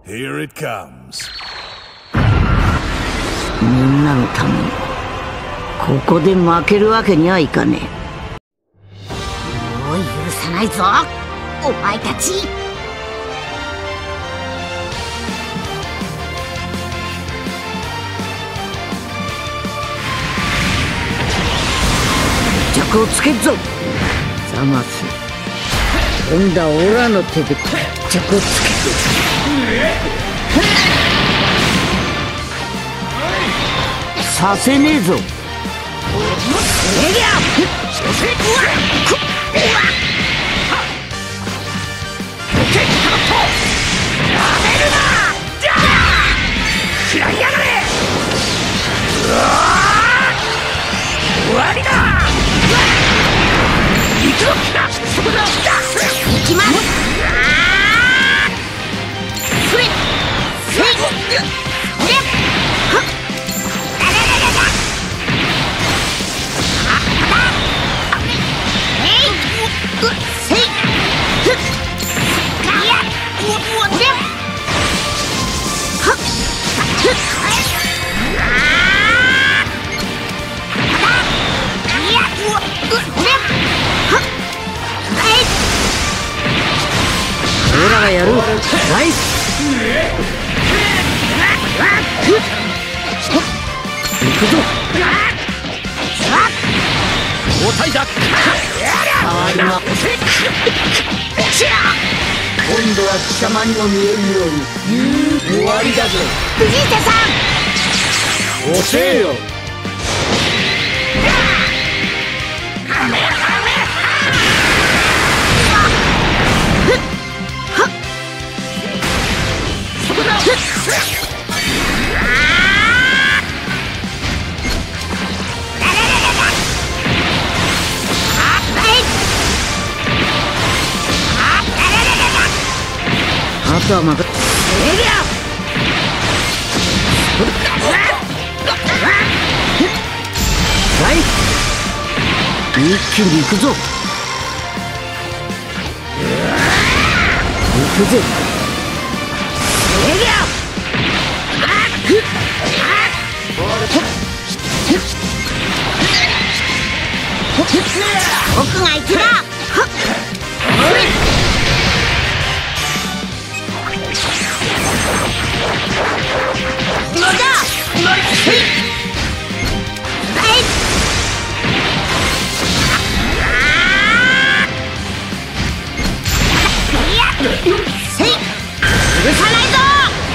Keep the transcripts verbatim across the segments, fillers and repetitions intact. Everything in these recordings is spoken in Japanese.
Here it comes. みんなのためにここで負けるわけにはいかねえ。もう許さないぞお前たち。決着をつけるぞザマス。今度はオラの手で決着をつける。させねえぞ。 終わりだ。行くぞ。行きます。それそれそれはっだだだだだああえいうせいふっいやうわではっふっオラがやる。ナイス。行くぞ。 交代だ。 今度は貴様にも見えるように終わりだぞ。 藤井手さん教えよ。あとはまた一気に行くぞ。行くぜ。 僕が行くな。許さないぞ。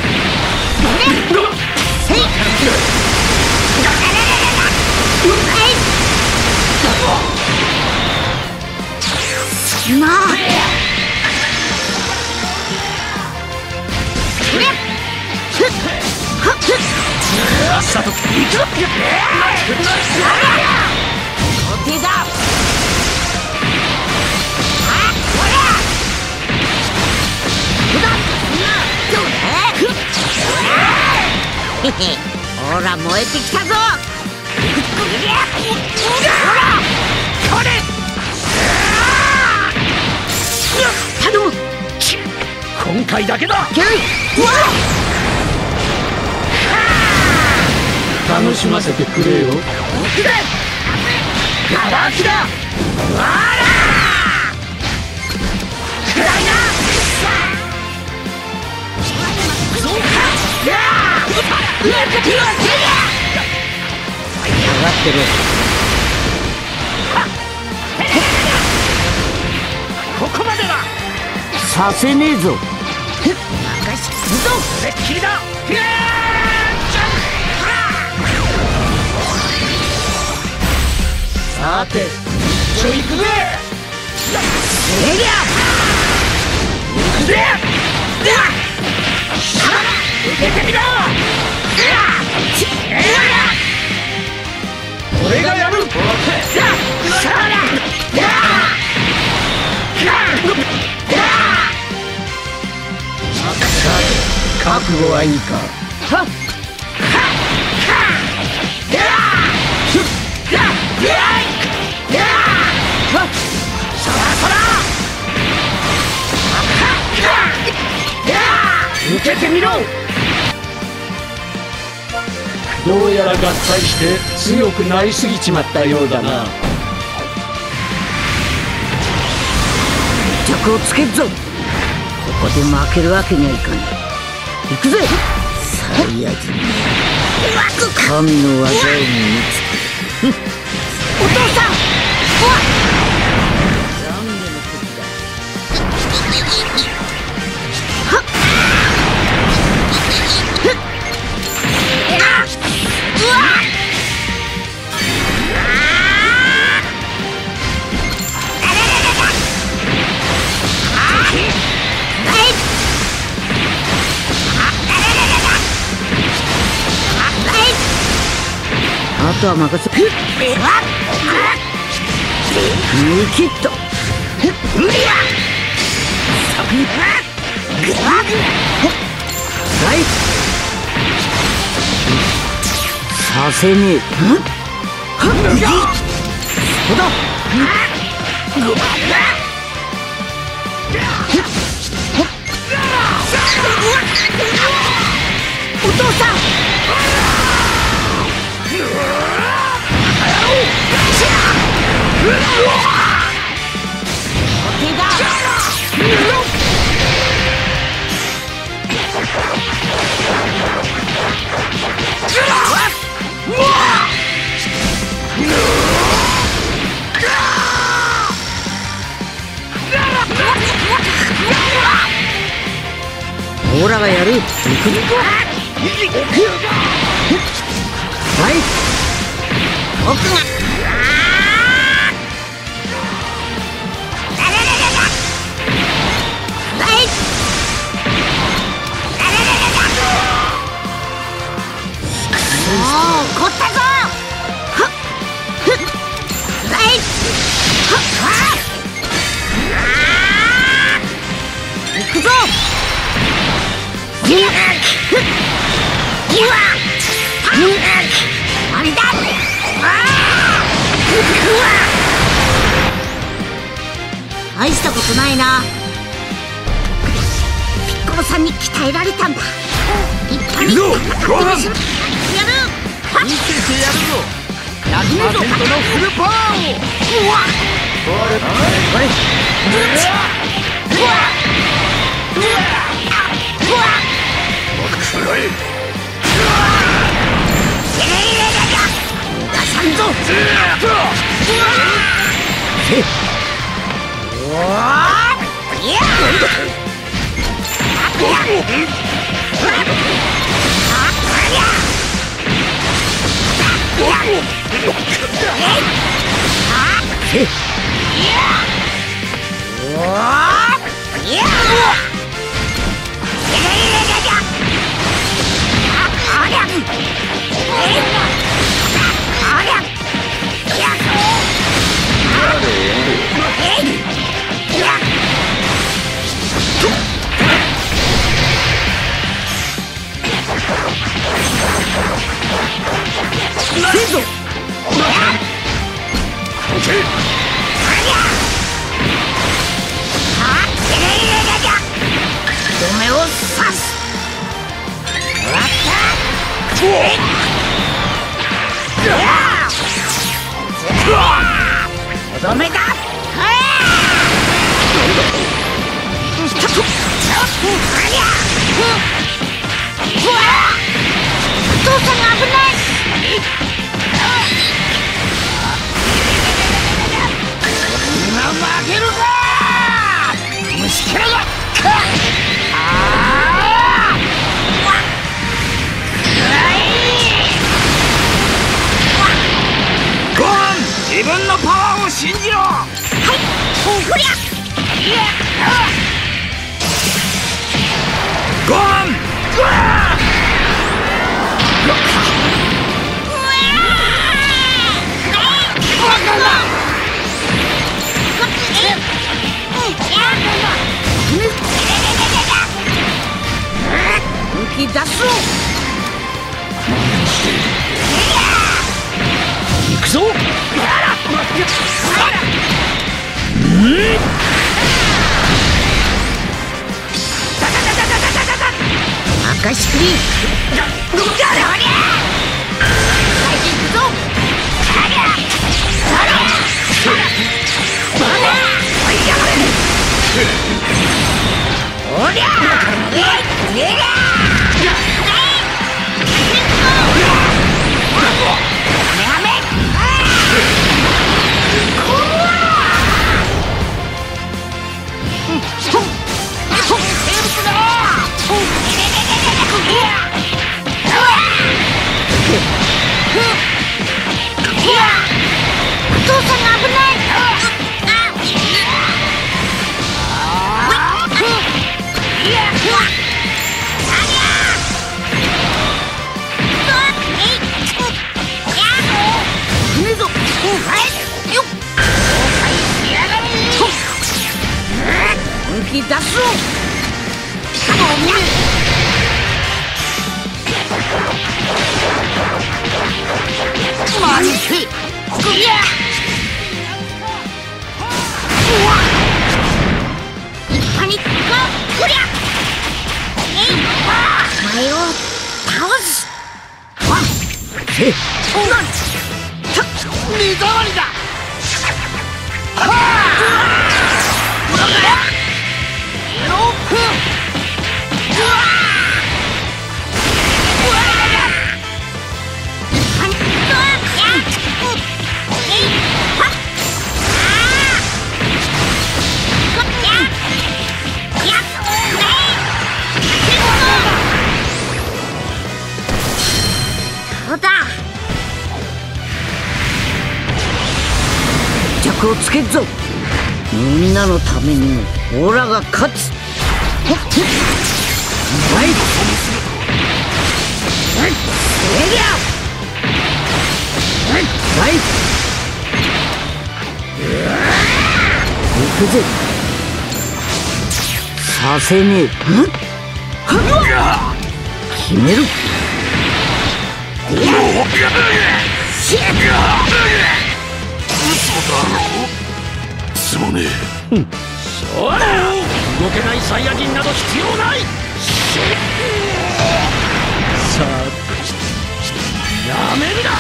まあさっと行くぞ。お手だ。ほら燃えてきたぞ。これ頼む。 今回だけだ。 楽しませてくれよ。 ガラキだ。わら暗いな。そうか。上がってる。 ここまでだ。 させねえぞ。 任しくぞ。それっきりだ。さて一丁行くぜ。えりゃ行くぜ。受けてみろ。俺がやる。 覚悟はいいか。はっ受受けてみろ。 どうやら合体して強くなりすぎちまったようだな。 決着をつけるぞ。ここで負けるわけにはいかない。行くぜサイヤ人め。神の技を身につける。 お父さん、 何での時だ。あとは任せ。ミキット。はい。させねえ。そうだ。 お父さん。 オラがやる。行くぞ。はい。僕が。 おお、怒ったぞ。はっ、ふっ、はい、はっ、はっ、行くぞ。ふっ、ふっ、うわ、ふっ、あれだ。ああ、うわ。大したことないな。ピッコロさんに鍛えられたんだ。立派に。やる。 見せてやるぞ。ひゃくパーセント のフルパワーを。 うわっ。 おい。 うわっ。 ダメだ。 お父さんが危ない。 負けるか虫けらが。ゴーン、自分のパワーを信じろ。はい、 おふりゃ。 ゴーン、うわ本気出すぞ。 行くぞ。 かしくりおりゃ本気出すぞ。マジか。パニックこりゃ。お前を倒す。え、目障りだ。決着をつけっぞ。みんなのためにもオラが勝つ。はい、えりゃはい、行くぜ。させねえ。決める。 すまねえ。 そら動けないサイヤ人など必要ない。さあやめるな。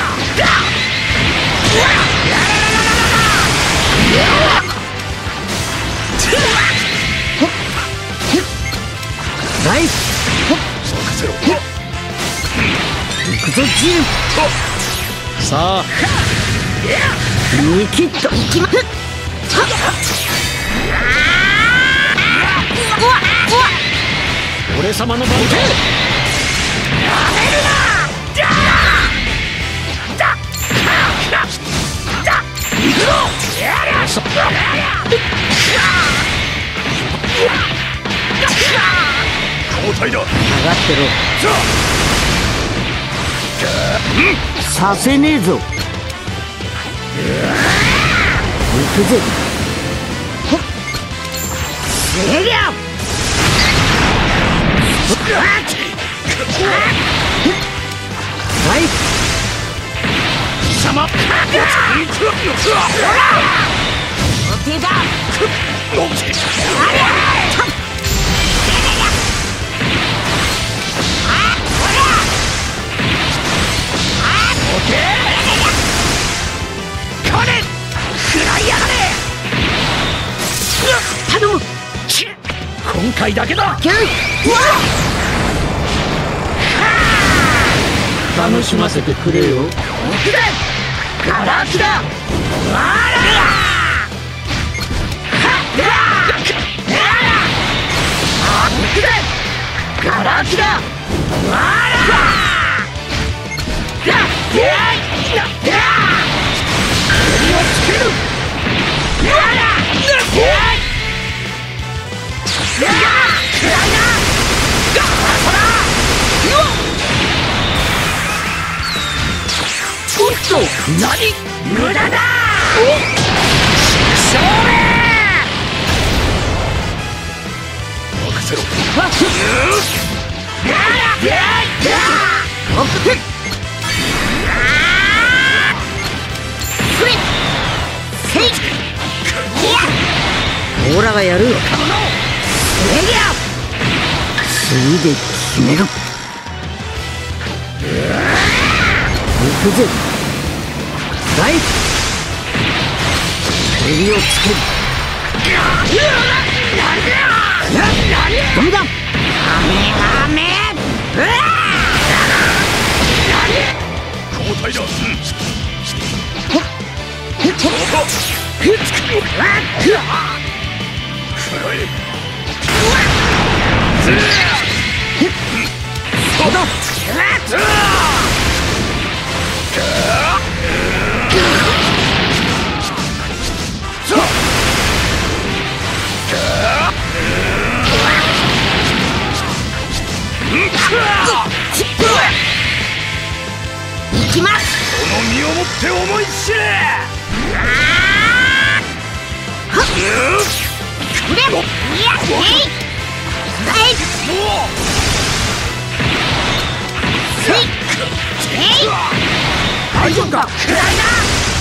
ライ任せろ。 行くぞジン。 さあ見切っといきまっ。 俺様の番だ。やめるな。行くぞ。 交代だ。 上がってろ。させねえぞ。行くぜ。せりゃはい、 貴様。 お手だ。頼む。 今回だけだ。楽しませてくれよ。 ガラクだ。ガラクだ。 おっと、何？無駄だ！お！しょうめ！ 任せろ。 オーラがやる。次で決めろ。 くぜ。ライフ襟をつける。ダメだ。 交代だ。食らえ。 そうだ。 行きます。 この身をもって思い知れ。 はっくれ。いやえいえいせいえい大丈夫か。 くらいな。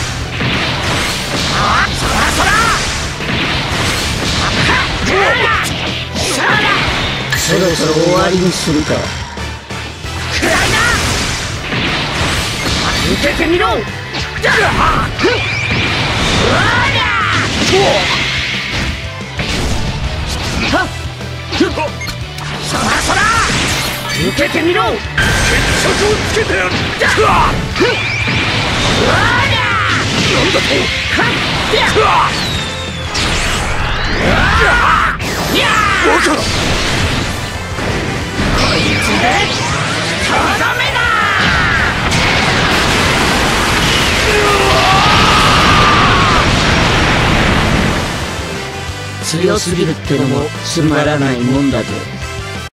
あそらそらそろそろ終わりにするか。 くらいな。受けてみろ。だはっそらそら受けてみろ。 決着をつけてやる。なんだと。バカ。 こいつでとどめだ。 強すぎるってのもつまらないもんだぜ。